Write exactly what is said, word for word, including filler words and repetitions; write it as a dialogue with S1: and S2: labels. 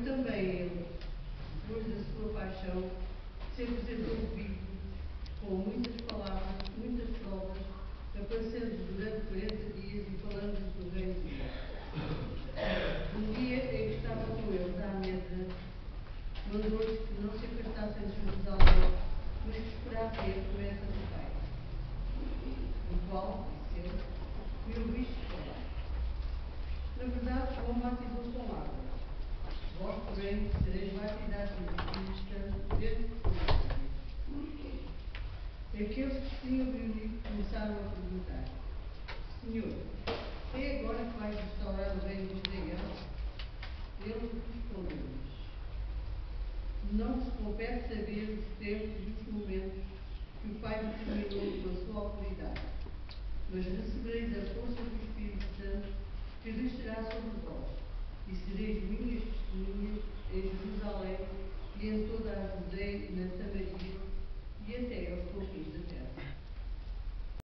S1: também ele, depois da sua paixão, se apresentou vivo, com muitas palavras, muitas provas, aparecendo durante quarenta dias e falando do reino de Deus. Um dia em que estava com eles à mesa, mandou-lhes que não se afastassem de Jerusalém, mas que esperassem a promessa do Pai, do qual, disse ele, me ouviste falar. Na verdade, João batizou com água. Vós, porém, sereis batizados no Espírito Santo dentro de poucos dias. Aqueles que tinham ouvido começaram a perguntar: Senhor, é agora que vais restaurar o reino de Israel? Ele respondeu-lhes: Não vos compete saber os tempos e os momentos que o Pai determinou com a sua autoridade, mas recebereis a força do Espírito Santo que descerá sobre vós, e sereis minhas testemunhas em Jerusalém e em toda a Judeia e na Samaria e até aos confins da terra.